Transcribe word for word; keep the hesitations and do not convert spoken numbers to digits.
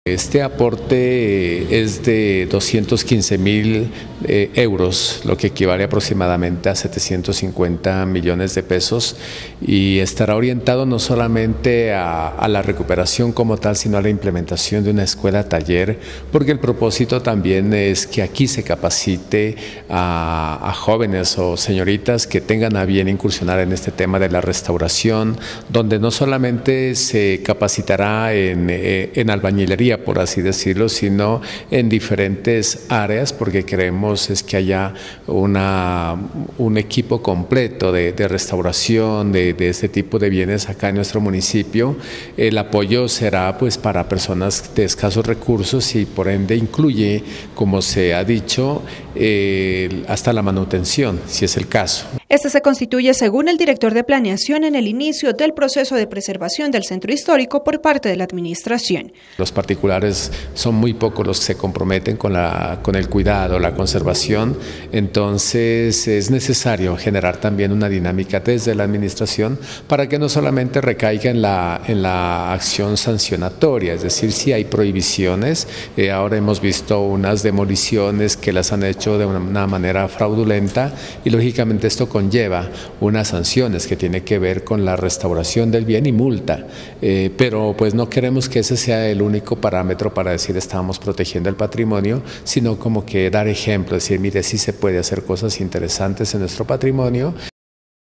Este aporte es de doscientos quince mil eh, euros, lo que equivale aproximadamente a setecientos cincuenta millones de pesos, y estará orientado no solamente a, a la recuperación como tal, sino a la implementación de una escuela taller, porque el propósito también es que aquí se capacite a, a jóvenes o señoritas que tengan a bien incursionar en este tema de la restauración, donde no solamente se capacitará en, en albañilería, por así decirlo, sino en diferentes áreas, porque queremos es que haya una, un equipo completo de, de restauración de, de este tipo de bienes acá en nuestro municipio. El apoyo será pues para personas de escasos recursos y por ende incluye, como se ha dicho, eh, hasta la manutención, si es el caso. Este se constituye, según el director de planeación, en el inicio del proceso de preservación del centro histórico por parte de la administración. Los particulares son muy pocos los que se comprometen con, la, con el cuidado, la conservación, entonces es necesario generar también una dinámica desde la administración para que no solamente recaiga en la, en la acción sancionatoria, es decir, si hay prohibiciones, eh, ahora hemos visto unas demoliciones que las han hecho de una, una manera fraudulenta y lógicamente esto conlleva unas sanciones que tiene que ver con la restauración del bien y multa, eh, pero pues no queremos que ese sea el único parámetro para decir estamos protegiendo el patrimonio, sino como que dar ejemplo, decir mire, sí se puede hacer cosas interesantes en nuestro patrimonio.